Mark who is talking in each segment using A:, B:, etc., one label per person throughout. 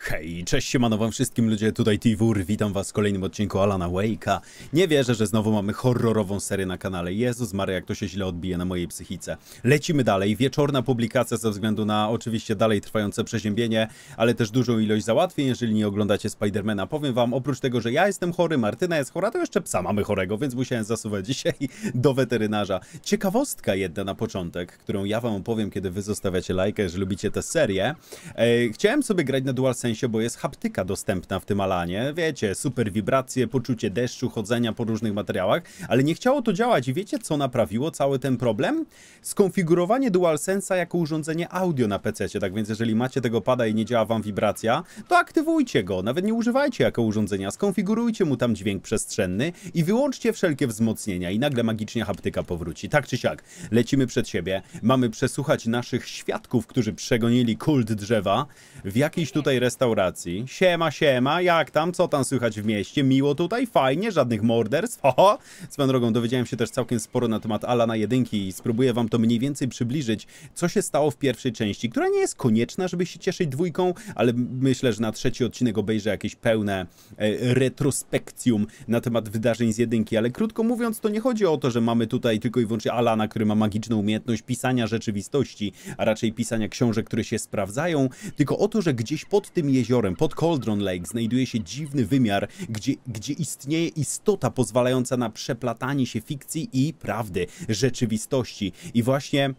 A: Hej, cześć, siemano wam wszystkim ludzie, tutaj Tiwur, witam was w kolejnym odcinku Alana Wake'a. Nie wierzę, że znowu mamy horrorową serię na kanale. Jezus Maria, jak to się źle odbije na mojej psychice. Lecimy dalej, wieczorna publikacja ze względu na oczywiście dalej trwające przeziębienie, ale też dużą ilość załatwień, jeżeli nie oglądacie Spidermana. Powiem wam, oprócz tego, że ja jestem chory, Martyna jest chora, to jeszcze psa mamy chorego, więc musiałem zasuwać dzisiaj do weterynarza. Ciekawostka jedna na początek, którą ja wam opowiem, kiedy wy zostawiacie lajkę, że lubicie tę serię. Chciałem sobie grać na DualSense, bo jest haptyka dostępna w tym Alanie. Wiecie, super wibracje, poczucie deszczu, chodzenia po różnych materiałach, ale nie chciało to działać i wiecie, co naprawiło cały ten problem? Skonfigurowanie DualSense'a jako urządzenie audio na PC-cie, tak więc jeżeli macie tego pada i nie działa wam wibracja, to aktywujcie go, nawet nie używajcie jako urządzenia, skonfigurujcie mu tam dźwięk przestrzenny i wyłączcie wszelkie wzmocnienia i nagle magicznie haptyka powróci. Tak czy siak, lecimy przed siebie, mamy przesłuchać naszych świadków, którzy przegonili kult drzewa w jakiejś tutaj restauracji. Siema, siema, jak tam? Co tam słychać w mieście? Miło tutaj? Fajnie? Żadnych morderstw? Oho! Swoją drogą dowiedziałem się też całkiem sporo na temat Alana 1 i spróbuję wam to mniej więcej przybliżyć, co się stało w pierwszej części, która nie jest konieczna, żeby się cieszyć dwójką, ale myślę, że na trzeci odcinek obejrzę jakieś pełne retrospekcjum na temat wydarzeń z 1, ale krótko mówiąc, to nie chodzi o to, że mamy tutaj tylko i wyłącznie Alana, który ma magiczną umiejętność pisania rzeczywistości, a raczej pisania książek, które się sprawdzają, tylko o to, że gdzieś pod tym jeziorem, pod Cauldron Lake, znajduje się dziwny wymiar, gdzie istnieje istota pozwalająca na przeplatanie się fikcji i prawdy, rzeczywistości. I właśnie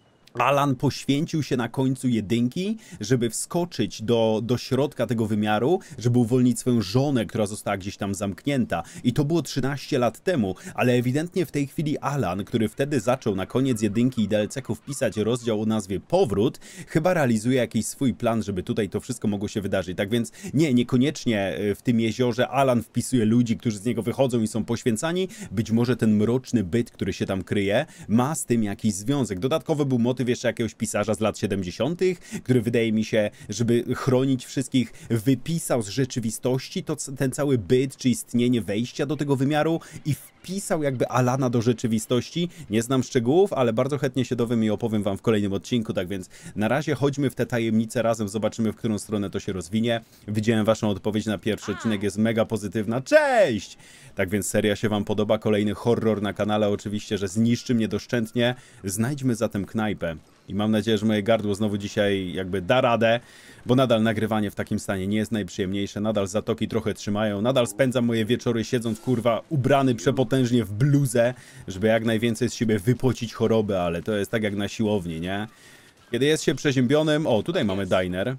A: Alan poświęcił się na końcu 1, żeby wskoczyć do środka tego wymiaru, żeby uwolnić swoją żonę, która została gdzieś tam zamknięta. I to było 13 lat temu, ale ewidentnie w tej chwili Alan, który wtedy zaczął na koniec 1 i DLC-ków pisać rozdział o nazwie Powrót, chyba realizuje jakiś swój plan, żeby tutaj to wszystko mogło się wydarzyć. Tak więc niekoniecznie w tym jeziorze Alan wpisuje ludzi, którzy z niego wychodzą i są poświęcani. Być może ten mroczny byt, który się tam kryje, ma z tym jakiś związek. Dodatkowy był motyw jeszcze jakiegoś pisarza z lat 70., który wydaje mi się, żeby chronić wszystkich, wypisał z rzeczywistości ten cały byt, czy istnienie wejścia do tego wymiaru i wpisał jakby Alana do rzeczywistości. Nie znam szczegółów, ale bardzo chętnie się dowiem i opowiem wam w kolejnym odcinku, tak więc na razie chodźmy w te tajemnice razem, zobaczymy, w którą stronę to się rozwinie. Widziałem waszą odpowiedź na pierwszy odcinek, jest mega pozytywna. Cześć! Tak więc seria się wam podoba, kolejny horror na kanale, oczywiście, że zniszczy mnie doszczętnie. Znajdźmy zatem knajpę. I mam nadzieję, że moje gardło znowu dzisiaj jakby da radę, bo nadal nagrywanie w takim stanie nie jest najprzyjemniejsze, nadal zatoki trochę trzymają, nadal spędzam moje wieczory siedząc, kurwa, ubrany przepotężnie w bluzę, żeby jak najwięcej z siebie wypocić chorobę, ale to jest tak jak na siłowni, nie? Kiedy jest się przeziębionym, o, tutaj mamy diner.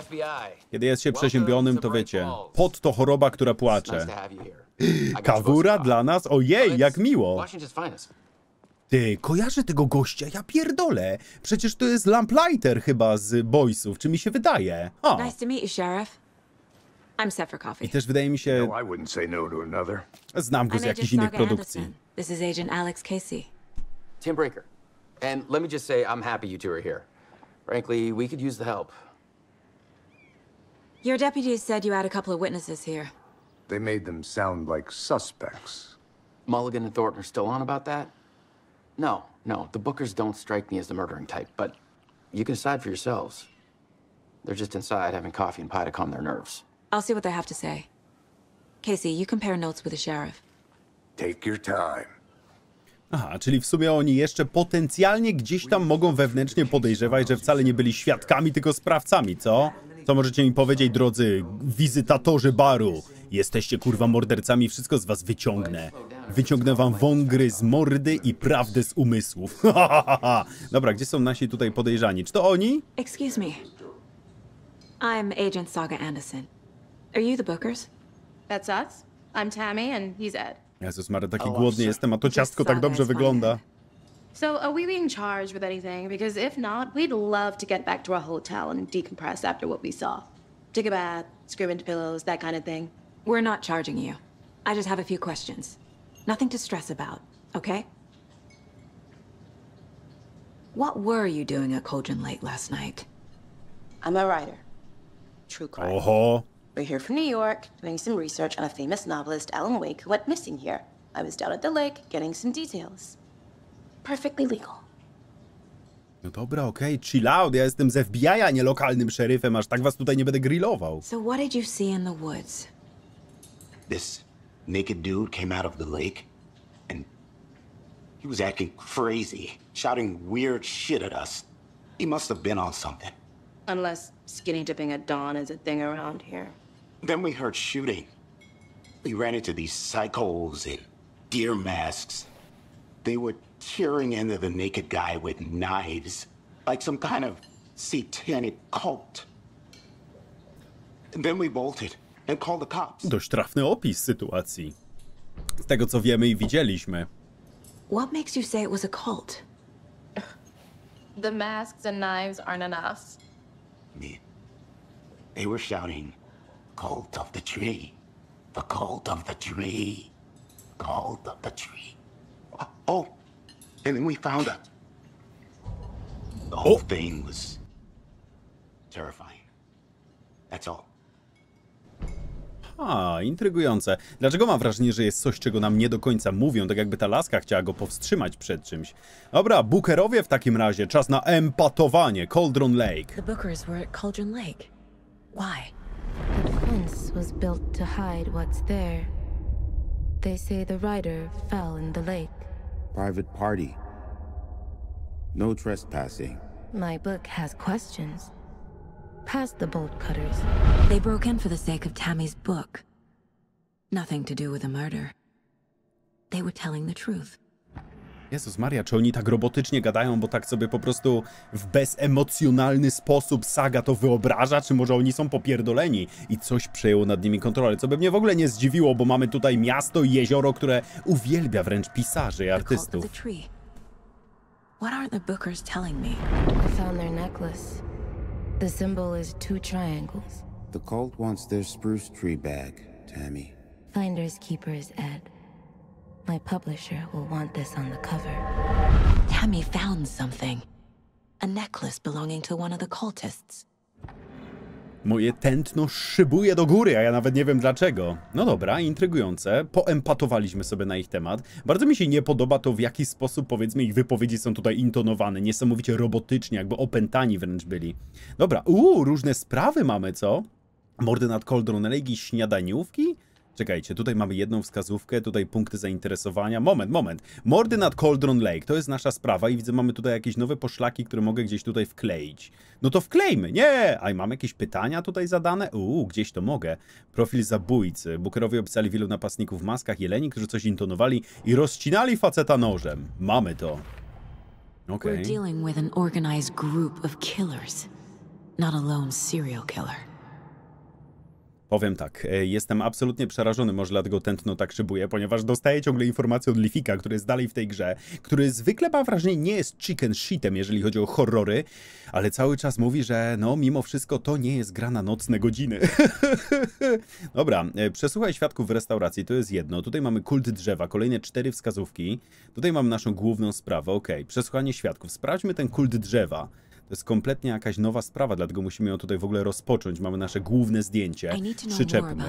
A: Kiedy jest się przeziębionym, to wiecie, pot to choroba, która płacze. Kawura dla nas? Ojej, jak miło! Ty, kojarzę tego gościa, ja pierdolę. Przecież to jest Lamplighter chyba z Boysów, czy mi się wydaje? O.
B: Nice to meet you, Sheriff. I'm set for coffee.
A: I też wydaje mi się...
C: No, I wouldn't say no to another.
A: Znam go z
B: I'm
A: jakichś
B: Agent
A: innych
B: Saga
A: produkcji.
B: Anderson. This is Agent Alex Casey.
D: Tim Breaker. And let me just say, I'm happy you two are here. Frankly, we could use the help.
B: Your deputies said you had a couple of witnesses here.
C: They made them sound like suspects.
D: Mulligan and Thornton are still on about that? No, the Bookers don't strike me as the murdering type, but you can decide for yourselves. They're just inside having coffee and pie to calm their nerves.
B: I'll see what they have to say. Casey, you compare notes with the sheriff.
C: Take your time.
A: Aha, czyli w sumie oni jeszcze potencjalnie gdzieś tam mogą wewnętrznie podejrzewać, że wcale nie byli świadkami, tylko sprawcami, co? Co możecie mi powiedzieć, drodzy wizytatorzy baru? Jesteście kurwa mordercami, wszystko z was wyciągnę. Wyciągnę wam wągry z mordy i prawdę z umysłów. Dobra, gdzie są nasi tutaj podejrzani? Czy to oni?
B: Excuse me. I'm Agent Saga Anderson. Are you the Bookers?
E: That's us. I'm Tammy and he's Ed.
A: Jezus Maria, taki głodny jestem, a to ciastko tak dobrze wygląda.
E: So are we being charged with anything? Because if not, we'd love to get back to our hotel and decompress after what we saw. Take a bath, scream into pillows, that kind of thing.
B: We're not charging you. I just have a few questions. Nothing to stress about, okay? What were you doing at Cauldron Lake last night?
E: I'm a writer. True crime.
A: Oho.
E: We're here from New York, doing some research on a famous novelist, Alan Wake, who went missing here. I was down at the lake, getting some details. Perfectly legal.
A: No dobra, okej, chill out, ja jestem z FBI, a nie lokalnym szeryfem, aż tak was tutaj nie będę grillował.
B: So what did you see in the woods?
F: This naked dude came out of the lake, and he was acting crazy, shouting weird shit at us. He must have been on something.
E: Unless skinny dipping at dawn is a thing around here.
F: Then we heard shooting. We ran into these psychos in deer masks. They were tearing into the naked guy with knives, like some kind of satanic cult. And then we bolted and called the cops.
A: Dość trafny opis sytuacji. Z tego co wiemy i widzieliśmy.
B: What makes you say it was a cult?
E: The masks and knives aren't enough.
F: They were shouting, "Cult of the tree, the cult of the tree, cult of the tree." Oh, and then we found out. The whole thing was terrifying. That's all.
A: Intrygujące. Dlaczego mam wrażenie, że jest coś, czego nam nie do końca mówią, tak jakby ta laska chciała go powstrzymać przed czymś? Dobra, Bookerowie w takim razie, czas na empatowanie. Cauldron Lake.
B: The Bookers were at Cauldron Lake. Why?
G: The fence was built to hide what's there. They say the rider fell in the lake.
H: Private party. No trespassing.
G: My book has questions. Past the bolt cutters.
B: They broke in for the sake of Tammy's book. Nothing to do with the murder. They were telling the truth.
A: Jezus Maria, czy oni tak robotycznie gadają, bo tak sobie po prostu w bezemocjonalny sposób Saga to wyobraża, czy może oni są popierdoleni i coś przejęło nad nimi kontrolę, co by mnie w ogóle nie zdziwiło, bo mamy tutaj miasto i jezioro, które uwielbia wręcz pisarzy i artystów.
B: What are the Bookers telling me?
G: I found their necklace. The symbol is 2 triangles.
H: The cult wants their spruce tree bag, Tammy.
G: Finders keepers, Ed. My publisher will want this on the cover.
B: Tammy found something. A necklace belonging to one of the cultists.
A: Moje tętno szybuje do góry, a ja nawet nie wiem dlaczego. No dobra, intrygujące. Poempatowaliśmy sobie na ich temat. Bardzo mi się nie podoba to, w jaki sposób, powiedzmy, ich wypowiedzi są tutaj intonowane. Niesamowicie robotycznie, jakby opętani wręcz byli. Dobra, różne sprawy mamy, co? Mordy nad Cauldron Lake i śniadaniówki? Czekajcie, tutaj mamy jedną wskazówkę, tutaj punkty zainteresowania. Moment. Mordy nad Cauldron Lake, to jest nasza sprawa i widzę, mamy tutaj jakieś nowe poszlaki, które mogę gdzieś tutaj wkleić. No to wklejmy, nie! A i mam jakieś pytania tutaj zadane? Gdzieś to mogę. Profil zabójcy. Bookerowie opisali wielu napastników w maskach, jeleni, którzy coś intonowali i rozcinali faceta nożem. Mamy to. Okej.
B: We're dealing with an organized group of killers, not a lone serial killer.
A: Powiem tak, jestem absolutnie przerażony, może dlatego tętno tak szybuje, ponieważ dostaję ciągle informacje od Leafika, który jest dalej w tej grze, który zwykle, mam wrażenie, nie jest chicken shitem, jeżeli chodzi o horrory, ale cały czas mówi, że no, mimo wszystko to nie jest gra na nocne godziny. Dobra, przesłuchaj świadków w restauracji, to jest jedno. Tutaj mamy kult drzewa, kolejne 4 wskazówki. Tutaj mamy naszą główną sprawę, okej. Przesłuchanie świadków. Sprawdźmy ten kult drzewa. To jest kompletnie jakaś nowa sprawa, dlatego musimy ją tutaj w ogóle rozpocząć. Mamy nasze główne zdjęcie. Przyczepmy.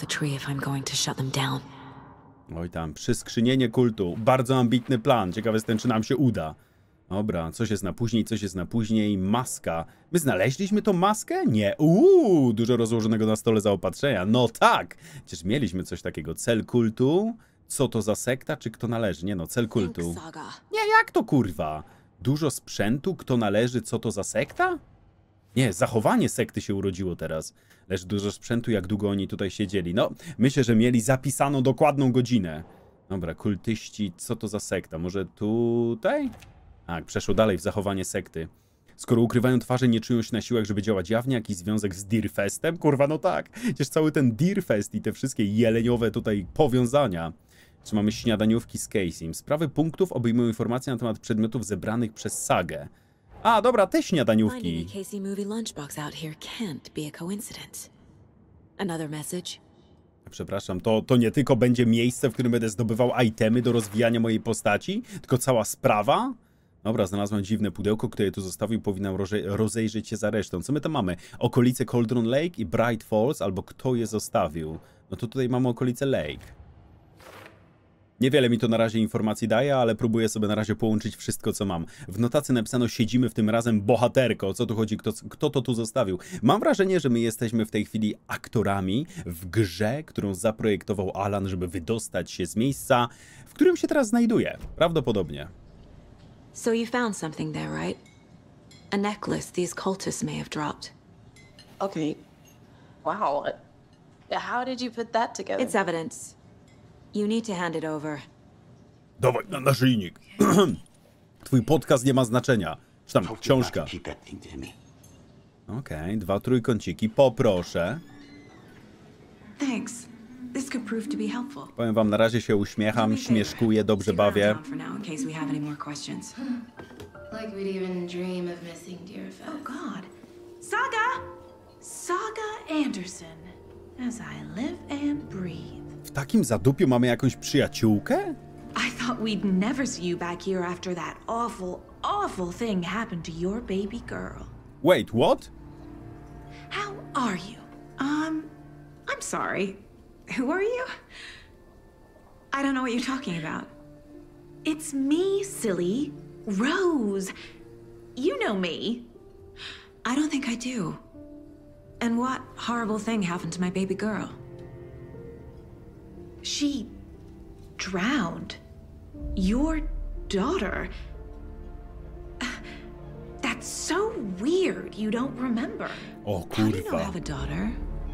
A: Oj tam, przyskrzynienie kultu. Bardzo ambitny plan. Ciekawe jestem, czy nam się uda. Dobra, coś jest na później, Maska. My znaleźliśmy tą maskę? Nie. Dużo rozłożonego na stole zaopatrzenia. No tak! Przecież mieliśmy coś takiego. Cel kultu? Co to za sekta, czy kto należy? Nie no, cel kultu. Nie, jak to kurwa? Dużo sprzętu, kto należy, co to za sekta? Nie, zachowanie sekty się urodziło teraz. Lecz dużo sprzętu, jak długo oni tutaj siedzieli. No, myślę, że mieli zapisaną dokładną godzinę. Dobra, kultyści, co to za sekta? Może tutaj? Tak, przeszło dalej w zachowanie sekty. Skoro ukrywają twarze, nie czują się na siłach, żeby działać jawnie, jakiś związek z Deerfestem? Kurwa, no tak. Przecież cały ten Deerfest i te wszystkie jeleniowe tutaj powiązania. Czy mamy śniadaniówki z Casey'm? Sprawy punktów obejmują informacje na temat przedmiotów zebranych przez Sagę. A, dobra, te śniadaniówki. Przepraszam, to nie tylko będzie miejsce, w którym będę zdobywał itemy do rozwijania mojej postaci, tylko cała sprawa? Dobra, znalazłem dziwne pudełko, które tu zostawił, powinnam rozejrzeć się za resztą. Co my tam mamy? Okolice Cauldron Lake i Bright Falls, albo kto je zostawił? No to tutaj mamy okolice Lake. Niewiele mi to na razie informacji daje, ale próbuję sobie na razie połączyć wszystko, co mam. W notacji napisano, siedzimy w tym razem bohaterko. O co tu chodzi? Kto to tu zostawił? Mam wrażenie, że my jesteśmy w tej chwili aktorami w grze, którą zaprojektował Alan, żeby wydostać się z miejsca, w którym się teraz znajduje. Prawdopodobnie.
B: So you found something there, right? A necklace these cultists may have dropped.
E: Okay. Wow. How did you put that together?
B: It's evidence. You need to hand it over.
A: Dawaj na naszyjnik. Twój podcast nie ma znaczenia. Czy tam książka. Okej, 2 trójkąciki. Poproszę.
B: Thanks. This could prove to be helpful.
A: Powiem wam, na razie się uśmiecham, śmieszkuję, dobrze bawię.
I: Like we'd even dream of missing Deerfest.
J: Oh God. Saga Anderson. As I live and breathe.
A: W takim zadupiu mamy jakąś przyjaciółkę?
J: I thought we'd never see you back here after that awful thing happened to your baby girl.
A: Wait, what?
J: How are you? I'm sorry. Who are you? I don't know what you're talking about. It's me, silly. Rose. You know me.
B: I don't think I do. And what horrible thing happened to my baby girl?
J: She drowned. Your daughter. That's so weird you don't remember.
A: O
B: How do you not
A: kurwa.
B: have a daughter?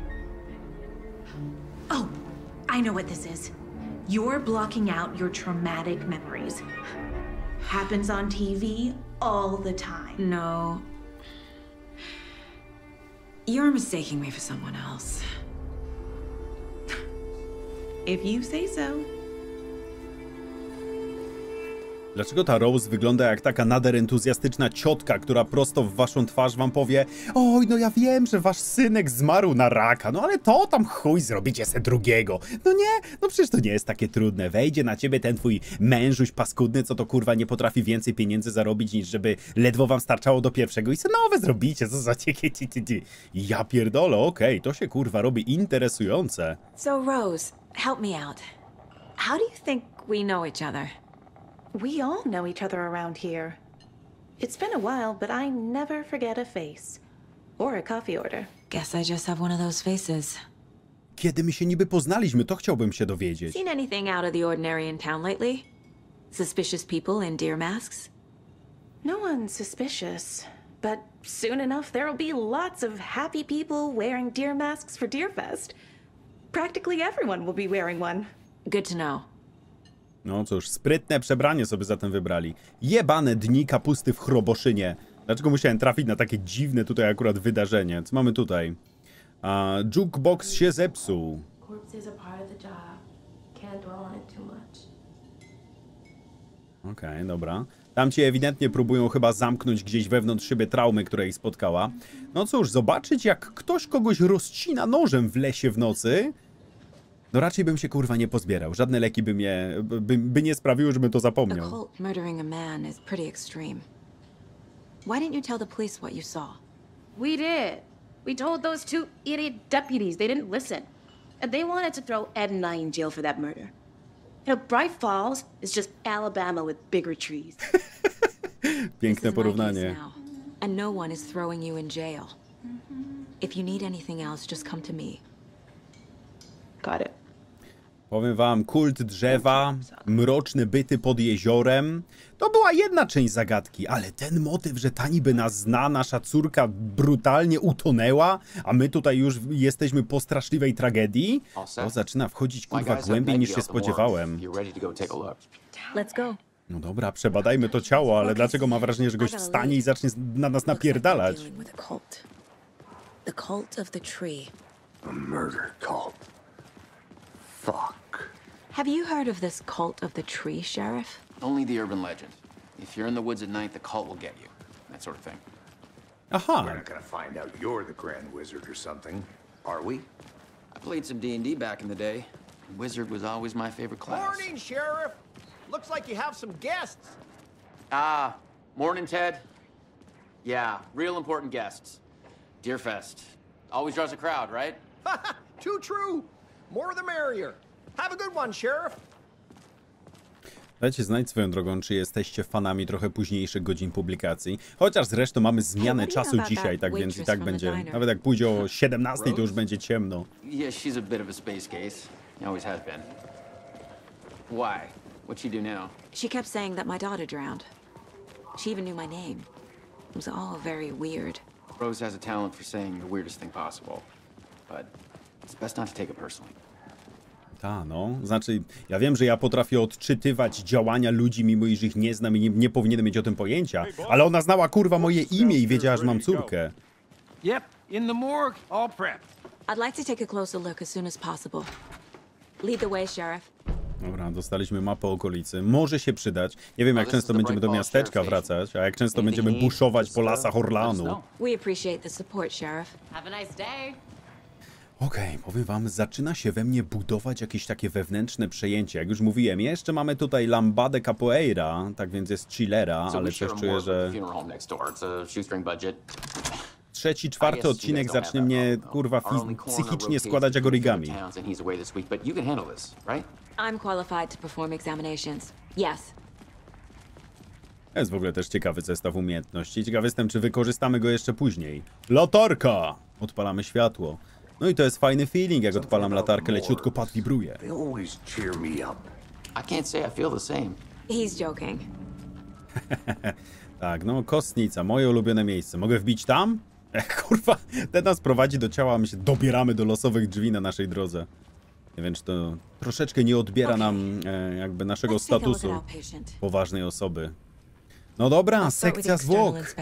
J: Oh, I know what this is. You're blocking out your traumatic memories. Happens on TV all the time.
B: No. You're mistaking me for someone else.
J: If you say so.
A: Dlaczego ta Rose wygląda jak taka nader entuzjastyczna ciotka, która prosto w waszą twarz wam powie: oj, no ja wiem, że wasz synek zmarł na raka, no ale to tam chuj, zrobicie se drugiego. No nie, no przecież to nie jest takie trudne. Wejdzie na ciebie ten twój mężuś paskudny, co to kurwa nie potrafi więcej pieniędzy zarobić, niż żeby ledwo wam starczało do pierwszego i se nowe zrobicie, co za Ja pierdolę, okej, to się kurwa robi interesujące.
B: So, Rose, help me out. How do you think we know each other?
E: We all know each other around here. It's been a while, but I never forget a face. Or a coffee order.
B: Guess I just have one of those faces.
A: Kiedy my się niby poznaliśmy, to chciałbym się dowiedzieć.
B: Seen anything out of the ordinary in town lately? Suspicious people in deer masks?
E: No one's suspicious. But soon enough, there'll be lots of happy people wearing deer masks for Deerfest. Practically everyone will be wearing one.
B: Good to know.
A: No cóż, sprytne przebranie sobie zatem wybrali. Jebane dni kapusty w Chroboszynie. Dlaczego musiałem trafić na takie dziwne tutaj akurat wydarzenie? Co mamy tutaj? Jukebox się zepsuł. Okej, dobra. Tamci ewidentnie próbują chyba zamknąć gdzieś wewnątrz siebie traumę, która ich spotkała. No cóż, zobaczyć jak ktoś kogoś rozcina nożem w lesie w nocy... No raczej bym się kurwa nie pozbierał. Żadne leki by nie sprawiły, żebym to
B: A
A: zapomniał.
B: cult murdering a man is pretty extreme. Why didn't you tell the police what you saw?
E: We did. We told those 2 idiot deputies. They didn't listen. And they wanted to throw Ed and I in jail for that murder. You know, Bright Falls is just Alabama with bigger trees.
A: Piękne porównanie.
B: And no one is throwing you in jail. If you need anything else, just come to me.
E: Got it.
A: Powiem wam, kult drzewa, mroczne byty pod jeziorem. To była jedna część zagadki, ale ten motyw, że ta niby nas zna, nasza córka brutalnie utonęła, a my tutaj już jesteśmy po straszliwej tragedii, to zaczyna wchodzić kurwa głębiej niż się spodziewałem.
B: Let's go.
A: No dobra, przebadajmy to ciało, ale dlaczego mam wrażenie, że gość wstanie i zacznie na nas napierdalać?
B: The cult of the tree.
C: A murder cult. Fuck.
B: Have you heard of this cult of the tree, Sheriff?
D: Only the urban legend. If you're in the woods at night, the cult will get you. That sort of thing.
A: Aha.
C: We're not gonna find out you're the Grand Wizard or something, are we?
D: I played some D&D back in the day. Wizard was always my favorite class.
K: Morning, Sheriff. Looks like you have some guests.
D: Morning, Ted. Yeah, real important guests. Deerfest. Always draws a crowd, right?
K: Too true. More the merrier. Have a good one, Sheriff.
A: Dajcie znać swoją drogą, czy jesteście fanami trochę późniejszych godzin publikacji. Chociaż zresztą mamy zmianę czasu dzisiaj, tak więc i tak będzie. Nawet jak pójdzie o 17, to już będzie ciemno.
D: Yeah, she's a bit of a space case. Always has been. Why? What'd she do now?
B: She kept saying that my daughter drowned. She even knew my name. It was all very weird.
D: Rose has a talent for saying the weirdest thing possible. But it's best not to take it personally.
A: Ta, no. Znaczy, ja wiem, że ja potrafię odczytywać działania ludzi, mimo iż ich nie znam i nie powinienem mieć o tym pojęcia, ale ona znała, kurwa, moje imię i wiedziała, że mam córkę.
K: Yep, in the morgue, all prepped.
B: I'd like to take a closer look as soon as possible. Lead the way, Sheriff.
A: Dobra, dostaliśmy mapę okolicy. Może się przydać. Nie wiem, jak często będziemy do miasteczka wracać, a jak często będziemy buszować po lasach Orleanu.
B: We appreciate the support, Sheriff.
I: Have a nice day.
A: Okej, powiem wam, zaczyna się we mnie budować jakieś takie wewnętrzne przejęcie. Jak już mówiłem, jeszcze mamy tutaj Lambadę Capoeira, tak więc jest chillera, ale też czuję, że... Trzeci, czwarty odcinek zacznie mnie, kurwa, psychicznie składać jak origami.
B: I'm qualified to perform examinations. Yes.
A: To jest w ogóle też ciekawy zestaw umiejętności. Ciekawy jestem, czy wykorzystamy go jeszcze później. Latarka! Odpalamy światło. No i to jest fajny feeling, jak odpalam latarkę, leciutko pad wibruje.
B: He's joking.
A: Tak, no kostnica, moje ulubione miejsce. Mogę wbić tam? Kurwa, ten nas prowadzi do ciała, a my się dobieramy do losowych drzwi na naszej drodze. Nie wiem, czy to troszeczkę nie odbiera nam jakby naszego statusu poważnej osoby. No dobra, sekcja zwłok.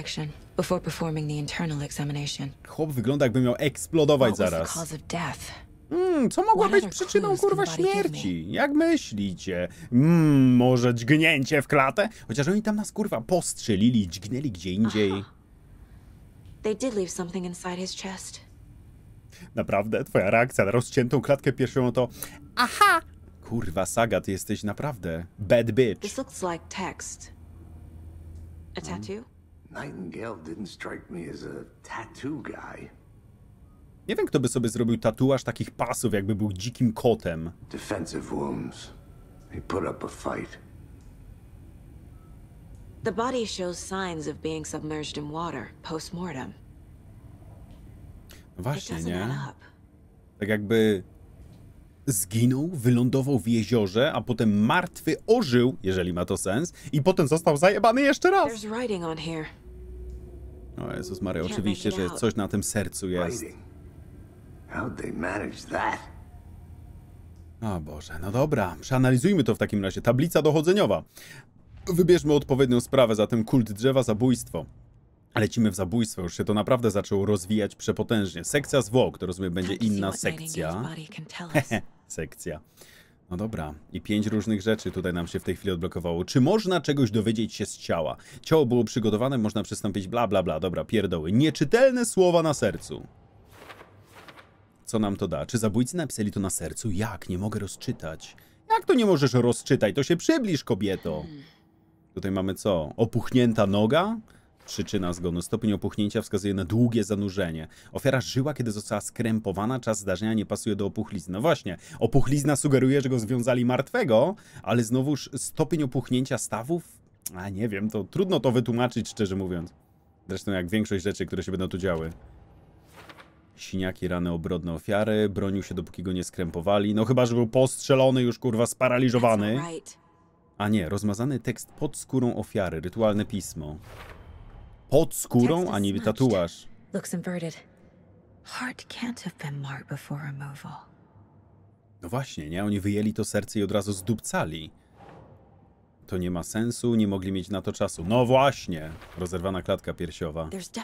A: Chłop wygląda, jakby miał eksplodować zaraz. Co mogła być przyczyną, kurwa, śmierci? Jak myślicie? Może dźgnięcie w klatę? Chociaż oni tam nas, kurwa, postrzelili, dźgnęli gdzie indziej.
B: They did leave something inside his chest.
A: Naprawdę? Twoja reakcja na rozciętą klatkę piersiową to... Aha! Kurwa, Saga, ty jesteś naprawdę bad bitch.
B: This looks like text. A tattoo?
C: Nightingale didn't strike me as a tattoo guy.
A: Nie wiem, kto by sobie zrobił tatuaż takich pasów, jakby był dzikim kotem.
C: Defensive wounds. He put up a fight.
B: The body shows signs of being submerged in water post-mortem.
A: Właśnie, nie? Tak jakby zginął, wylądował w jeziorze, a potem martwy ożył, jeżeli ma to sens, i potem został zajebany jeszcze raz. O Jezus Maria, oczywiście, że coś na tym sercu jest. O Boże, no dobra, przeanalizujmy to w takim razie. Tablica dochodzeniowa. Wybierzmy odpowiednią sprawę, zatem kult drzewa, zabójstwo. Lecimy w zabójstwo, już się to naprawdę zaczęło rozwijać przepotężnie. Sekcja zwłok, to rozumiem będzie inna sekcja. Sekcja. No dobra, i 5 różnych rzeczy tutaj nam się w tej chwili odblokowało. Czy można czegoś dowiedzieć się z ciała? Ciało było przygotowane, można przystąpić bla bla bla. Dobra, pierdoły. Nieczytelne słowa na sercu. Co nam to da? Czy zabójcy napisali to na sercu? Jak? Nie mogę rozczytać. Jak to nie możesz rozczytać? To się przybliż, kobieto. Tutaj mamy co? Opuchnięta noga? Przyczyna zgonu. Stopień opuchnięcia wskazuje na długie zanurzenie. Ofiara żyła, kiedy została skrępowana. Czas zdarzenia nie pasuje do opuchlizny. No właśnie, opuchlizna sugeruje, że go związali martwego, ale znowuż stopień opuchnięcia stawów? A nie wiem, to trudno to wytłumaczyć, szczerze mówiąc. Zresztą jak większość rzeczy, które się będą tu działy. Siniaki, rany obrodne ofiary. Bronił się, dopóki go nie skrępowali. No chyba, że był postrzelony, już kurwa sparaliżowany. A nie, rozmazany tekst pod skórą ofiary. Rytualne pismo. Pod skórą, a niby tatuaż. No właśnie, nie? Oni wyjęli to serce i od razu zdupcali. To nie ma sensu, nie mogli mieć na to czasu. No właśnie! Rozerwana klatka piersiowa.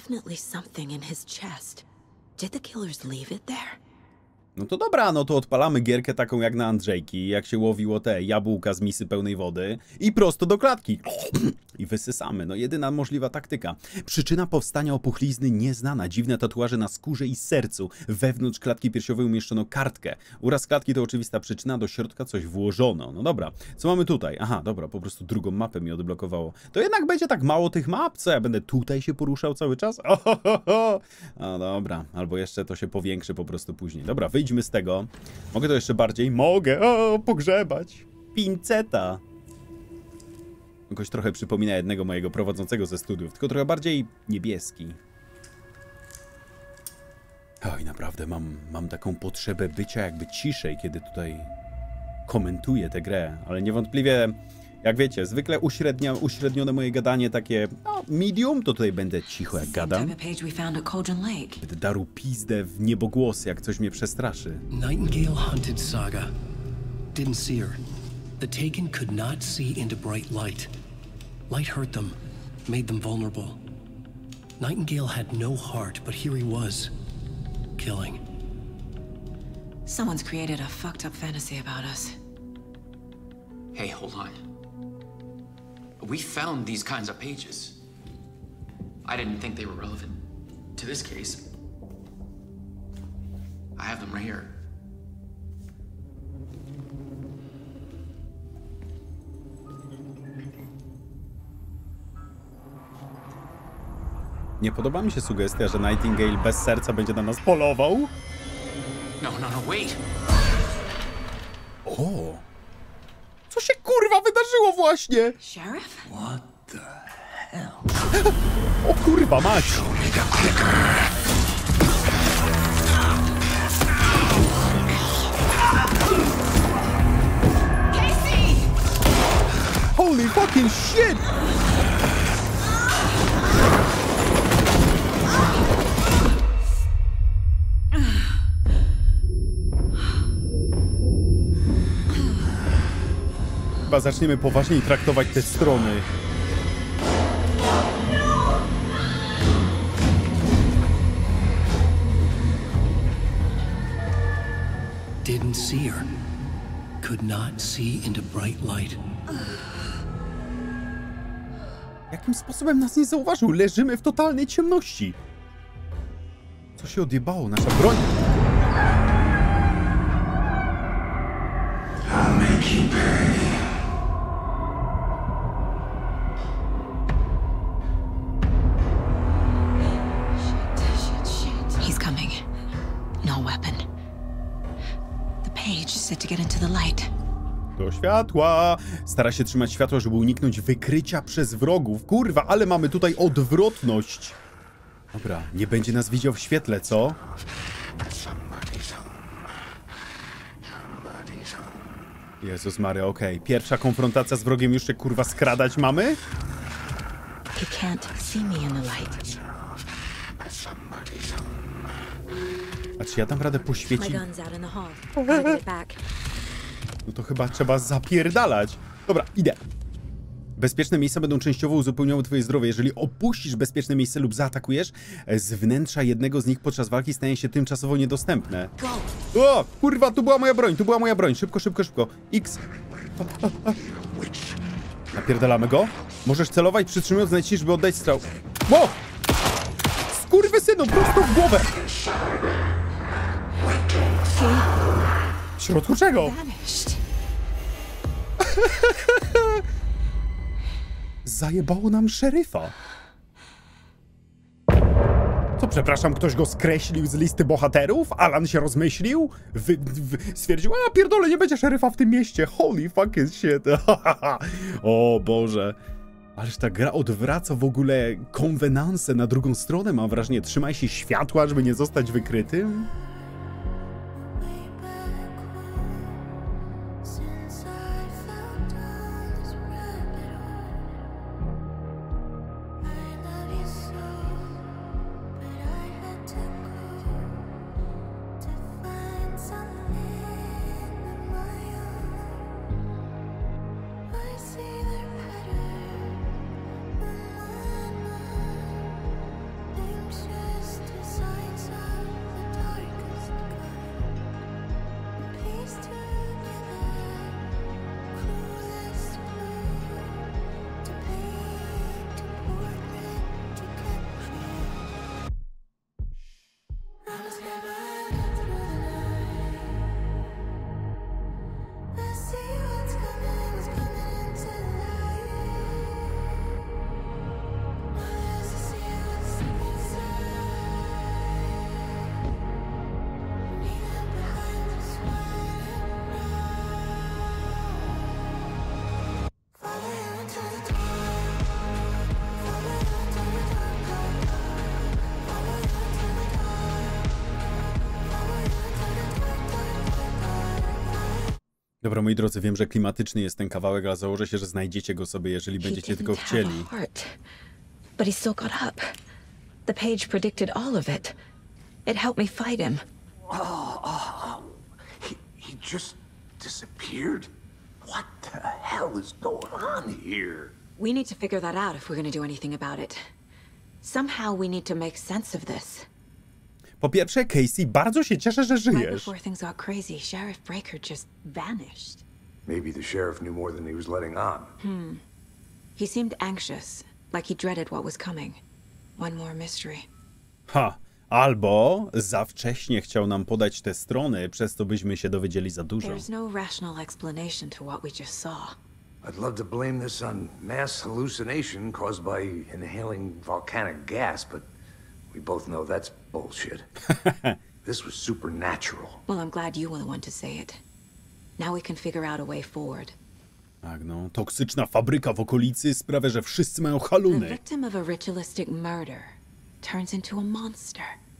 A: No to dobra, no to odpalamy gierkę taką jak na Andrzejki, jak się łowiło te jabłka z misy pełnej wody i prosto do klatki. I wysysamy. No jedyna możliwa taktyka. Przyczyna powstania opuchlizny nieznana. Dziwne tatuaże na skórze i sercu. Wewnątrz klatki piersiowej umieszczono kartkę. Uraz klatki to oczywista przyczyna, do środka coś włożono. No dobra, co mamy tutaj? Aha, dobra, po prostu drugą mapę mi odblokowało. To jednak będzie tak mało tych map? Co, ja będę tutaj się poruszał cały czas? Ohohoho. No dobra, albo jeszcze to się powiększy po prostu później. Dobra, wyjdźmy z tego. Mogę to jeszcze bardziej? Mogę! O, pogrzebać! Pinceta! Jakoś trochę przypomina jednego mojego prowadzącego ze studiów, tylko trochę bardziej niebieski. Oj, naprawdę mam taką potrzebę bycia jakby ciszej, kiedy tutaj komentuję tę grę, ale niewątpliwie, jak wiecie, zwykle uśrednione moje gadanie takie, no, medium, to tutaj będę cicho jak gadam. Będę darł pizdę w niebogłosy, jak coś mnie przestraszy.
L: Nightingale hunted Saga. Didn't see her. The Taken could not see into bright light. Light hurt them, made them vulnerable. Nightingale had no heart, but here he was, killing.
B: Someone's created a fucked up fantasy about us.
D: Hey, hold on. We found these kinds of pages. I didn't think they were relevant to this case. I have them right here.
A: Nie podoba mi się sugestia, że Nightingale bez serca będzie na nas polował.
D: No, wait!
A: O! Co się kurwa wydarzyło właśnie?
B: Sheriff?
L: What the hell?
A: O kurwa mać!
B: Casey!
A: Holy fucking shit! Chyba zaczniemy poważniej traktować te strony.
L: Didn't see her. Could not see into bright light.
A: Jakim sposobem nas nie zauważył? Leżymy w totalnej ciemności. Co się odjebało? Nasza broń...
F: I'll make you pay.
B: He's coming. No weapon. The page said to get into the light.
A: Do światła! Stara się trzymać światła, żeby uniknąć wykrycia przez wrogów. Kurwa, ale mamy tutaj odwrotność. Dobra, nie będzie nas widział w świetle, co? Jezus Maria, okej. Pierwsza konfrontacja z wrogiem, już się kurwa skradać mamy?
B: He can't see me in the light.
A: A czy ja dam radę poświecić?
B: My gun's out in the hall. Gotta get it back.
A: No to chyba trzeba zapierdalać. Dobra, idę. Bezpieczne miejsca będą częściowo uzupełniały twoje zdrowie. Jeżeli opuścisz bezpieczne miejsce lub zaatakujesz, z wnętrza jednego z nich podczas walki stanie się tymczasowo niedostępne. O, kurwa, tu była moja broń, tu była moja broń. Szybko, szybko, szybko. X. Napierdalamy go. Możesz celować, przytrzymując nacisk, żeby oddać strzał. Ło! Skurwysynu, prosto w głowę! W środku czego? Zajebało nam szeryfa. Co, przepraszam, ktoś go skreślił z listy bohaterów? Alan się rozmyślił? Stwierdził, a pierdolę, nie będzie szeryfa w tym mieście. Holy fucking shit. O Boże. Ależ ta gra odwraca w ogóle konwenansę na drugą stronę, mam wrażenie. Trzymaj się światła, żeby nie zostać wykrytym. Dobra, moi drodzy, wiem, że klimatyczny jest ten kawałek, ale założę się, że znajdziecie go sobie, jeżeli będziecie tylko chcieli.
B: But he still got up. The page predicted all of it. It helped me fight him.
C: He just disappeared? What the hell is going on here?
B: We need to figure that out if we're going to do anything about it. Somehow we need to make sense of this.
A: Po pierwsze, Casey, bardzo się cieszę, że
B: Right
A: żyjesz.
B: before things got crazy, Sheriff Breaker just vanished.
C: Maybe the sheriff knew more than he was letting on.
B: He seemed anxious, like he dreaded what was coming. One more mystery.
A: Ha, albo za wcześnie chciał nam podać te strony, przez to byśmy się dowiedzieli za dużo.
B: There's no rational explanation to what we just saw.
C: I'd love to blame this on mass hallucination caused by inhaling volcanic gas, but we both know that's bullshit. This was supernatural.
B: Well, I'm glad you were the one to say it. Now we can figure out a way forward.
A: Tak, no, toksyczna fabryka w okolicy sprawia, że wszyscy mają
B: The
A: haluny.
B: victim of a ritualistic murder turns into a monster.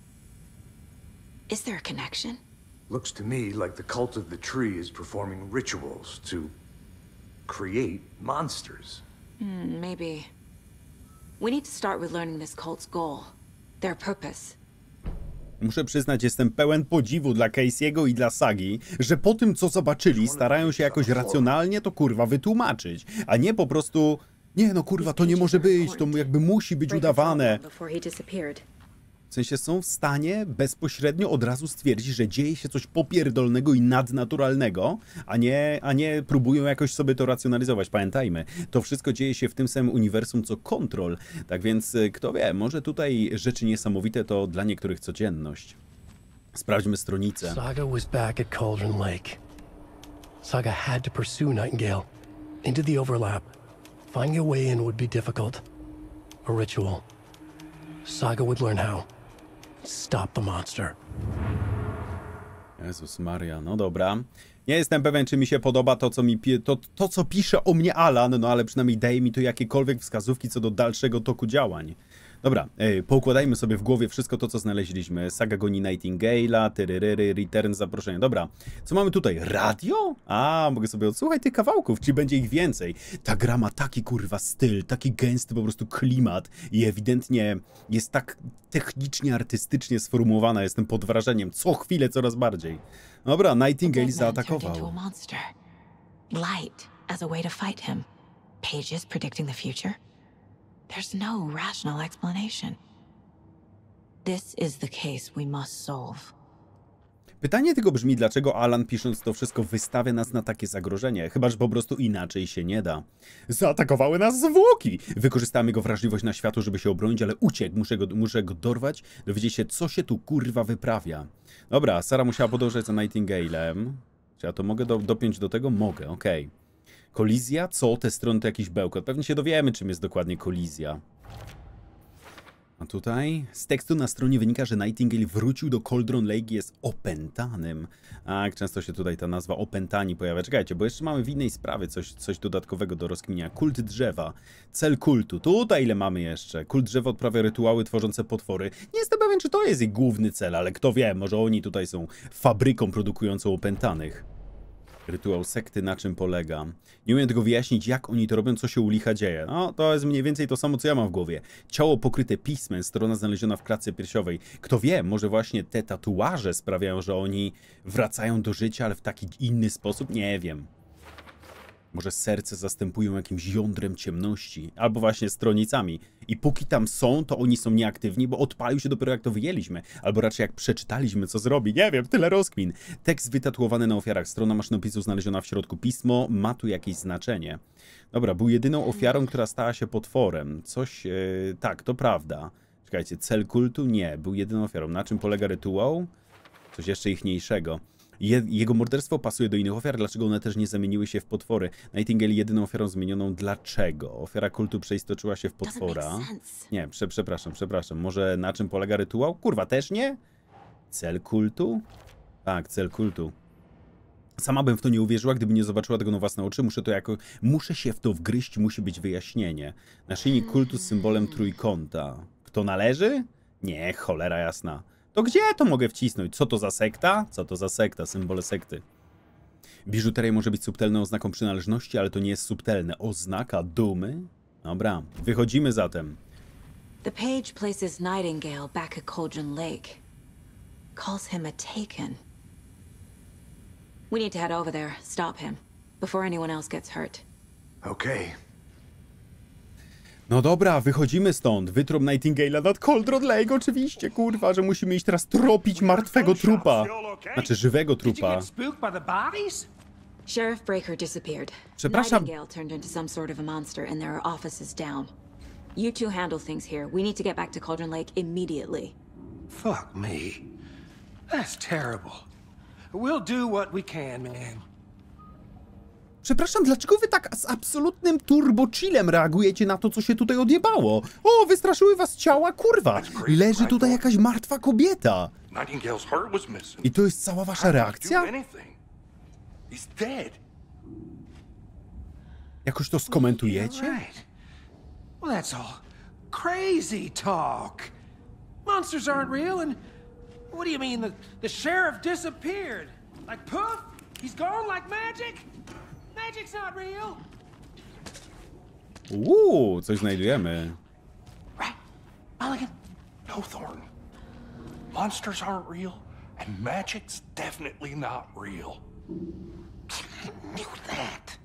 B: Is there a connection?
C: Looks to me like the cult of the tree is performing rituals to create monsters.
B: Maybe. We need to start with learning this cult's goal. Their purpose.
A: Muszę przyznać, jestem pełen podziwu dla Casey'ego i dla Sagi, że po tym, co zobaczyli, starają się jakoś racjonalnie to kurwa wytłumaczyć, a nie po prostu, nie no kurwa, to nie może być, to jakby musi być udawane. W sensie są w stanie bezpośrednio od razu stwierdzić, że dzieje się coś popierdolnego i nadnaturalnego, a nie próbują jakoś sobie to racjonalizować. Pamiętajmy, to wszystko dzieje się w tym samym uniwersum co Control. Tak więc, kto wie, może tutaj rzeczy niesamowite to dla niektórych codzienność. Sprawdźmy stronicę.
L: Saga was back at Cauldron Lake. Saga had to pursue Nightingale into the overlap. Finding a way in would be difficult. A ritual. Saga would learn how. Stop the monster.
A: Jezus Maria, no dobra. Nie jestem pewien, czy mi się podoba to, co pisze o mnie Alan, no ale przynajmniej daje mi to jakiekolwiek wskazówki co do dalszego toku działań. Dobra, poukładajmy sobie w głowie wszystko to, co znaleźliśmy. Saga goni Nightingale'a, tyryryry, return, zaproszenie. Dobra, co mamy tutaj? Radio? A, mogę sobie odsłuchać tych kawałków, czy będzie ich więcej. Ta gra ma taki kurwa styl, taki gęsty po prostu klimat i ewidentnie jest tak technicznie, artystycznie sformułowana. Jestem pod wrażeniem. Co chwilę coraz bardziej. Dobra, Nightingale zaatakował.
B: Light as a way to fight him. Pages predicting the future. There's no rational explanation. This is the case we must solve.
A: Pytanie tylko brzmi, dlaczego Alan, pisząc to wszystko, wystawia nas na takie zagrożenie, chyba że po prostu inaczej się nie da. Zaatakowały nas zwłoki! Wykorzystamy jego wrażliwość na światło, żeby się obronić, ale uciekł. Muszę go dorwać, dowiedzieć się, co się tu kurwa wyprawia. Dobra, Sara musiała podążać za Nightingale'em. Czy ja to mogę dopiąć do tego? Mogę, okej. Kolizja? Co? Te strony to jakiś bełkot. Pewnie się dowiemy, czym jest dokładnie kolizja. A tutaj z tekstu na stronie wynika, że Nightingale wrócił do Cauldron Lake i jest opętanym. A jak często się tutaj ta nazwa opętani pojawia. Czekajcie, bo jeszcze mamy w innej sprawie coś dodatkowego do rozkminienia. Kult drzewa. Cel kultu. Tutaj ile mamy jeszcze? Kult drzewa odprawia rytuały tworzące potwory. Nie jestem pewien, czy to jest ich główny cel, ale kto wie, może oni tutaj są fabryką produkującą opętanych. Rytuał sekty, na czym polega? Nie umiem tego wyjaśnić, jak oni to robią, co się u licha dzieje. No, to jest mniej więcej to samo, co ja mam w głowie. Ciało pokryte pismem, strona znaleziona w klatce piersiowej. Kto wie, może właśnie te tatuaże sprawiają, że oni wracają do życia, ale w taki inny sposób? Nie wiem. Może serce zastępują jakimś jądrem ciemności, albo właśnie stronicami. I póki tam są, to oni są nieaktywni, bo odpalił się dopiero jak to wyjęliśmy. Albo raczej jak przeczytaliśmy, co zrobi. Nie wiem, tyle rozkmin. Tekst wytatuowany na ofiarach. Strona maszynopisu znaleziona w środku. Pismo ma tu jakieś znaczenie. Dobra, był jedyną ofiarą, która stała się potworem. Coś... tak, to prawda. Czekajcie, cel kultu? Nie, był jedyną ofiarą. Na czym polega rytuał? Coś jeszcze ichniejszego. Jego morderstwo pasuje do innych ofiar, dlaczego one też nie zamieniły się w potwory? Nightingale jedyną ofiarą zmienioną, dlaczego? Ofiara kultu przeistoczyła się w potwora. Nie, przepraszam. Może na czym polega rytuał? Kurwa, też nie? Cel kultu? Tak, cel kultu. Sama bym w to nie uwierzyła, gdyby nie zobaczyła tego na własne oczy. Muszę się w to wgryźć, musi być wyjaśnienie. Naszyjnik kultu z symbolem trójkąta. Kto należy? Nie, cholera jasna. To gdzie to mogę wcisnąć? Co to za sekta? Co to za sekta? Symbole sekty. Biżuteria może być subtelną oznaką przynależności, ale to nie jest subtelne. Oznaka dumy? Dobra, wychodzimy zatem.
B: The page places Nightingale back at Cauldron Lake. Calls him a Taken. We need to head over there, stop him, before anyone else gets hurt.
C: Okay.
A: No dobra, wychodzimy stąd. Wytrop Nightingale'a nad Cauldron Lake, oczywiście, kurwa, że musimy iść teraz tropić martwego trupa. Znaczy, żywego trupa.
B: Sheriff Breaker disappeared.
A: Przepraszam.
B: Nightingale turned into some sort of a monster and there are offices down. You two handle things here. We need to get back to Cauldron Lake immediately.
K: Fuck me. That's terrible. We'll do what we can, man.
A: Przepraszam, dlaczego wy tak z absolutnym turbo-chillem reagujecie na to, co się tutaj odjebało? O, wystraszyły was ciała, kurwa! Leży tutaj jakaś martwa kobieta! I to jest cała wasza reakcja? Jakoś to skomentujecie?
K: Well, that's all crazy talk. Monsters aren't real, and what do you mean the sheriff disappeared? Like poof? He's gone like magic? Magic's not real.
A: Coś znajdujemy.
F: Right, Mulligan? No, Thornton. Monsters aren't real, and magic's definitely not real. Knew that.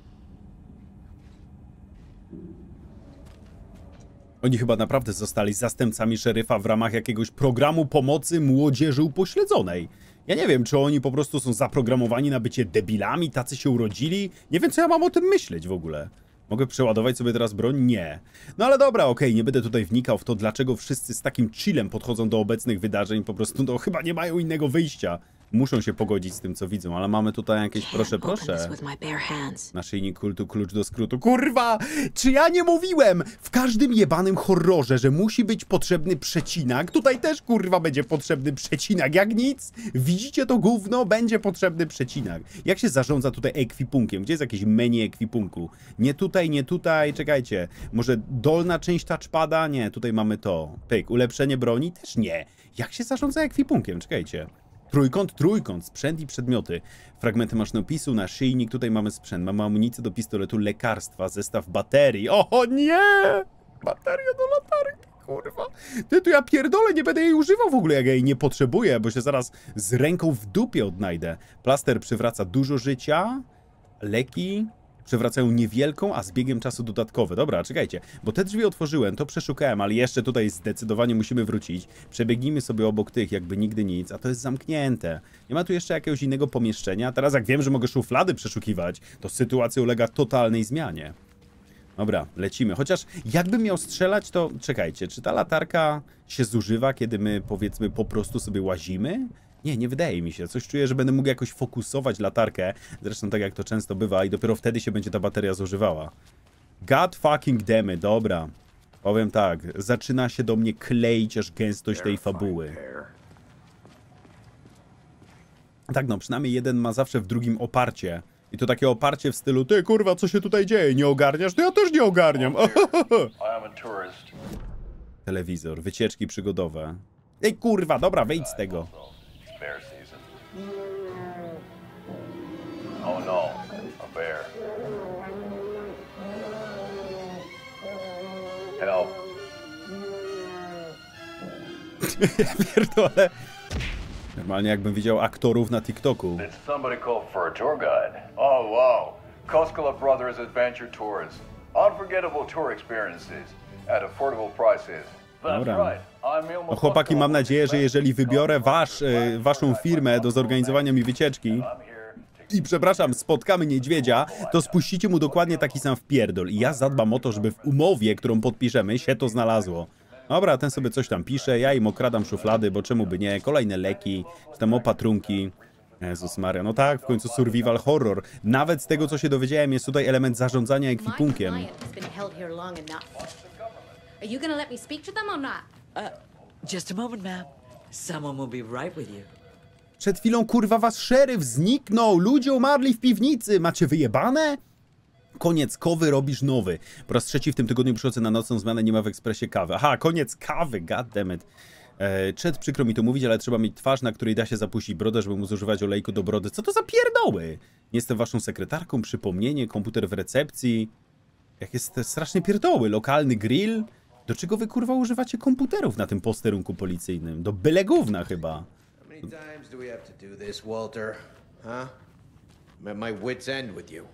A: Oni chyba naprawdę zostali zastępcami szeryfa w ramach jakiegoś programu pomocy młodzieży upośledzonej. Ja nie wiem, czy oni po prostu są zaprogramowani na bycie debilami, tacy się urodzili. Nie wiem, co ja mam o tym myśleć w ogóle. Mogę przeładować sobie teraz broń? Nie. No ale dobra, okej, nie będę tutaj wnikał w to, dlaczego wszyscy z takim chillem podchodzą do obecnych wydarzeń. Po prostu no chyba nie mają innego wyjścia. Muszą się pogodzić z tym, co widzą, ale mamy tutaj jakieś, proszę. Naszyjnik kultu, klucz do skrótu. Kurwa! Czy ja nie mówiłem w każdym jebanym horrorze, że musi być potrzebny przecinak? Tutaj też, kurwa, będzie potrzebny przecinak. Jak nic, widzicie to gówno? Będzie potrzebny przecinak. Jak się zarządza tutaj ekwipunkiem? Gdzie jest jakieś menu ekwipunku? Nie tutaj, nie tutaj. Czekajcie. Może dolna część touchpada? Nie, tutaj mamy to. Pyk. Ulepszenie broni? Też nie. Jak się zarządza ekwipunkiem? Czekajcie. Trójkąt, sprzęt i przedmioty. Fragmenty maszynopisu, naszyjnik, tutaj mamy sprzęt, mamy amunicję do pistoletu, lekarstwa, zestaw baterii. O nie! Bateria do latarki, kurwa. Tu ja pierdolę, nie będę jej używał w ogóle, jak ja jej nie potrzebuję, bo się zaraz z ręką w dupie odnajdę. Plaster przywraca dużo życia, leki przywracają niewielką, a z biegiem czasu dodatkowe. Dobra, czekajcie, bo te drzwi otworzyłem, to przeszukałem, ale jeszcze tutaj zdecydowanie musimy wrócić. Przebiegnijmy sobie obok tych, jakby nigdy nic, a to jest zamknięte. Nie ma tu jeszcze jakiegoś innego pomieszczenia. Teraz jak wiem, że mogę szuflady przeszukiwać, to sytuacja ulega totalnej zmianie. Dobra, lecimy. Chociaż jakbym miał strzelać, to czekajcie, czy ta latarka się zużywa, kiedy my, powiedzmy, po prostu sobie łazimy? Nie, nie wydaje mi się. Coś czuję, że będę mógł jakoś fokusować latarkę. Zresztą tak jak to często bywa i dopiero wtedy się będzie ta bateria zużywała. God fucking damn it, dobra. Powiem tak, zaczyna się do mnie kleić aż gęstość tej fabuły. Tak no, przynajmniej jeden ma zawsze w drugim oparcie. I to takie oparcie w stylu, ty kurwa, co się tutaj dzieje? Nie ogarniasz? To ja też nie ogarniam. Telewizor, wycieczki przygodowe. Ej kurwa, dobra, wejdź z tego.
M: Oh no, a bear. Help.
A: Ja pierdolę. Normalnie jakbym widział aktorów na TikToku.
M: Did somebody call for a tour guide? Oh wow. Koskela Brothers Adventure Tours. Unforgettable tour experiences at affordable prices.
A: Dobra. No chłopaki, mam nadzieję, że jeżeli wybiorę waszą firmę do zorganizowania mi wycieczki i przepraszam, spotkamy niedźwiedzia, to spuścicie mu dokładnie taki sam wpierdol. I ja zadbam o to, żeby w umowie, którą podpiszemy, się to znalazło. Dobra, ten sobie coś tam pisze, ja im okradam szuflady, bo czemu by nie, kolejne leki, czy tam opatrunki. Jezus Maria, no tak, w końcu survival horror. Nawet z tego, co się dowiedziałem, jest tutaj element zarządzania ekwipunkiem.
N: Just a moment, ma'am. Someone will be right with you.
A: Przed chwilą, kurwa, was szeryf zniknął! Ludzie umarli w piwnicy! Macie wyjebane? Koniec kowy, robisz nowy. Po raz trzeci w tym tygodniu przychodzę na nocną zmianę, nie ma w ekspresie kawy. Aha, koniec kawy, goddammit. Chet, przykro mi to mówić, ale trzeba mieć twarz, na której da się zapuścić brodę, żeby móc używać olejku do brody. Co to za pierdoły? jestem waszą sekretarką, przypomnienie, komputer w recepcji. Jak jest te strasznie pierdoły, lokalny grill. Do czego wy kurwa używacie komputerów na tym posterunku policyjnym? Do byle gówna chyba.
O: How many times do we have to do this, Walter? Huh? I'm at my wit's end with you.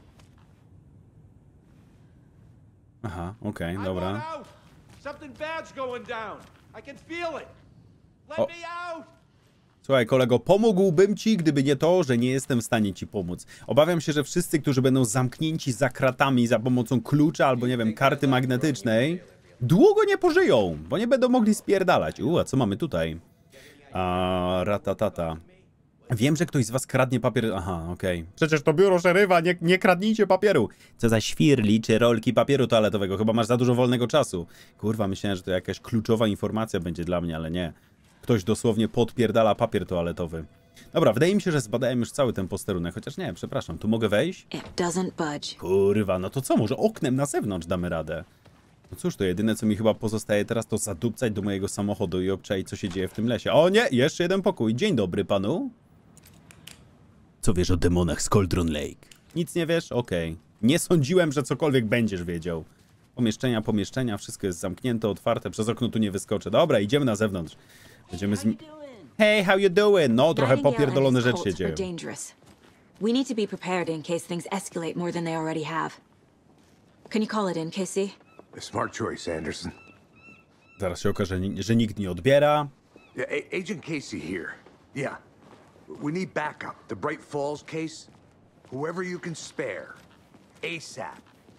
A: Aha, okej, dobra.
K: Something bad's going down. I can feel it. Let
A: O.
K: me out.
A: Słuchaj, kolego, pomógłbym ci, gdyby nie to, że nie jestem w stanie ci pomóc. Obawiam się, że wszyscy, którzy będą zamknięci za kratami za pomocą klucza albo, nie wiem, karty magnetycznej, długo nie pożyją, bo nie będą mogli spierdalać. A co mamy tutaj? Ratatata. Wiem, że ktoś z was kradnie papier... Aha, okej. Przecież to biuro szeryfa, nie kradnijcie papieru. Co za świrli czy rolki papieru toaletowego? Chyba masz za dużo wolnego czasu. Kurwa, myślałem, że to jakaś kluczowa informacja będzie dla mnie, ale nie. Ktoś dosłownie podpierdala papier toaletowy. Dobra, wydaje mi się, że zbadałem już cały ten posterunek, chociaż nie, przepraszam, tu mogę wejść? Kurwa, no to co, może oknem na zewnątrz damy radę? No cóż, to jedyne, co mi chyba pozostaje teraz, to zadupcać do mojego samochodu i obczaić, co się dzieje w tym lesie. O nie, jeszcze jeden pokój. Dzień dobry panu. Co wiesz o demonach z Cauldron Lake? Nic nie wiesz? Okej. Nie sądziłem, że cokolwiek będziesz wiedział. Pomieszczenia, wszystko jest zamknięte, otwarte, przez okno tu nie wyskoczę. Dobra, idziemy na zewnątrz. Będziemy Hey, how you doing? No, trochę popierdolone rzeczy się dzieją.
B: We need to be prepared in case things escalate more than they already have. Can you call it in, Casey?
C: A smart choice, Anderson.
A: Zaraz się okaże, że nikt nie odbiera.
C: Yeah, Agent Casey here. Yeah. We need backup. The Bright Falls case. Whoever you can spare. ASAP.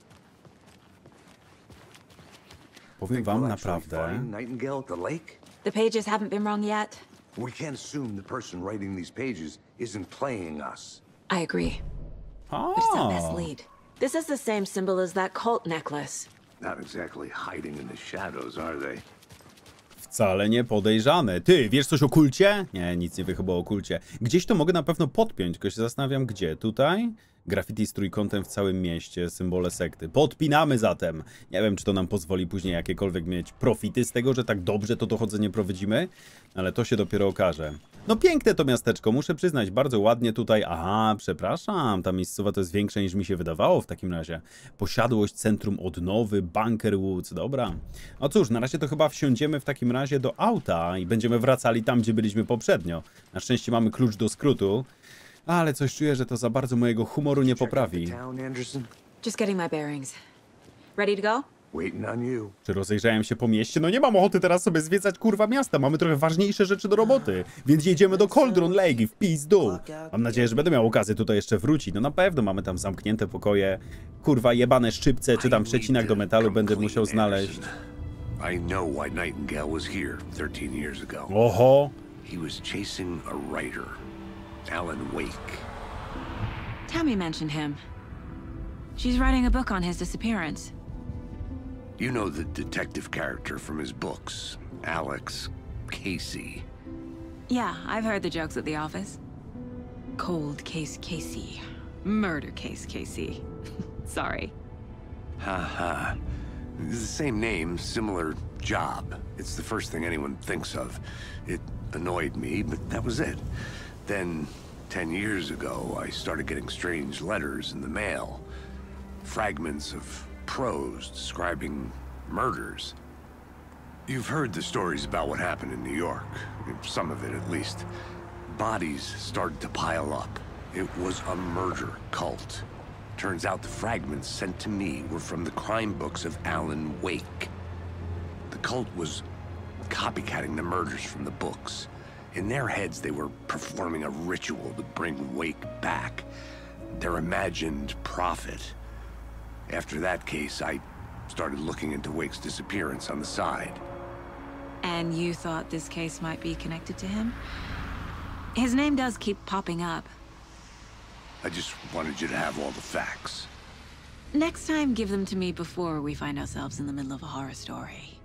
A: Powiem wam naprawdę.
C: Nightingale at the lake?
B: The pages haven't been wrong yet.
C: We can't assume the person writing these pages isn't playing us.
B: I agree. But it's not this lead. This is the same symbol as that cult necklace.
C: Not exactly hiding in the shadows, are they?
A: Wcale nie podejrzane. Ty, wiesz coś o kulcie? Nie, nic nie wie chyba o kulcie. Gdzieś to mogę na pewno podpiąć, tylko się zastanawiam gdzie. Tutaj? Graffiti z trójkątem w całym mieście, symbole sekty. Podpinamy zatem. Nie wiem, czy to nam pozwoli później jakiekolwiek mieć profity z tego, że tak dobrze to dochodzenie prowadzimy, ale to się dopiero okaże. No piękne to miasteczko, muszę przyznać, bardzo ładnie tutaj. Aha, przepraszam, ta miejscowa to jest większa niż mi się wydawało w takim razie. Posiadłość, centrum odnowy, Bunker Woods, dobra. No cóż, na razie to chyba wsiądziemy w takim razie do auta i będziemy wracali tam, gdzie byliśmy poprzednio. Na szczęście mamy klucz do skrótu. Ale coś czuję, że to za bardzo mojego humoru nie poprawi.
B: Just getting my bearings. Ready to go?
C: Waiting on you.
A: Czy rozejrzałem się po mieście? No nie mam ochoty teraz sobie zwiedzać kurwa miasta. Mamy trochę ważniejsze rzeczy do roboty. Więc jedziemy do Cauldron Lake i w pizdu. Mam nadzieję, że będę miał okazję tutaj jeszcze wrócić. No na pewno mamy tam zamknięte pokoje. Kurwa jebane szczypce, czy tam przecinak do metalu będę musiał znaleźć.
C: I know why Nightingale was here 13 years ago.
A: Oho.
C: He was chasing a writer. Alan Wake.
B: Tammy mentioned him. She's writing a book on his disappearance.
C: You know the detective character from his books, Alex Casey.
B: Yeah, I've heard the jokes at the office. Cold case Casey. Murder case Casey. Sorry.
C: Ha. It's the same name, similar job. It's the first thing anyone thinks of. It annoyed me, but that was it. Then, 10 years ago, I started getting strange letters in the mail. Fragments of prose describing murders. You've heard the stories about what happened in New York. Some of it, at least. Bodies started to pile up. It was a murder cult. Turns out the fragments sent to me were from the crime books of Alan Wake. The cult was copycatting the murders from the books. In their heads, they were performing a ritual to bring Wake back. Their imagined prophet. After that case, I started looking into Wake's disappearance on the side.
B: And you thought this case might be connected to him? His name does keep popping up.
C: I just wanted you to have all the facts.
B: Next time, give them to me before we find ourselves in the middle of a horror story.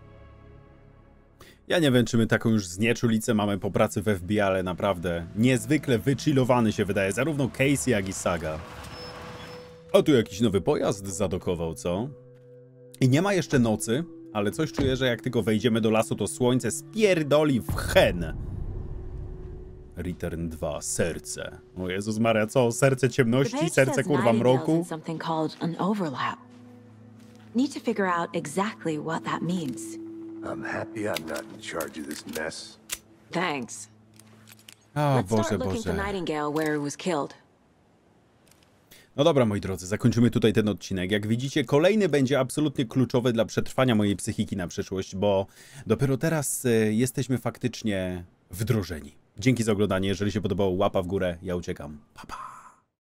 A: Ja nie wiem, czy my taką już znieczulicę mamy po pracy w FBI, ale naprawdę niezwykle wychillowany się wydaje zarówno Casey, jak i Saga. O, tu jakiś nowy pojazd zadokował, co? I nie ma jeszcze nocy, ale coś czuję, że jak tylko wejdziemy do lasu, to słońce spierdoli w hen. Return 2. Serce. O Jezus Maria, co? Serce
B: The
A: ciemności?
B: page
A: Serce
B: says
A: kurwa
B: Nightingale's
A: mroku?
B: in something called an overlap. Need to figure out exactly what that means.
C: I'm happy I'm not in charge of this mess.
B: Thanks.
A: O
B: Let's
A: Boże,
B: start looking for
A: Boże.
B: Nightingale where he was killed.
A: No dobra, moi drodzy, zakończymy tutaj ten odcinek. Jak widzicie, kolejny będzie absolutnie kluczowy dla przetrwania mojej psychiki na przyszłość, bo dopiero teraz jesteśmy faktycznie wdrożeni. Dzięki za oglądanie. Jeżeli się podobało, łapa w górę. Ja uciekam. Pa, pa.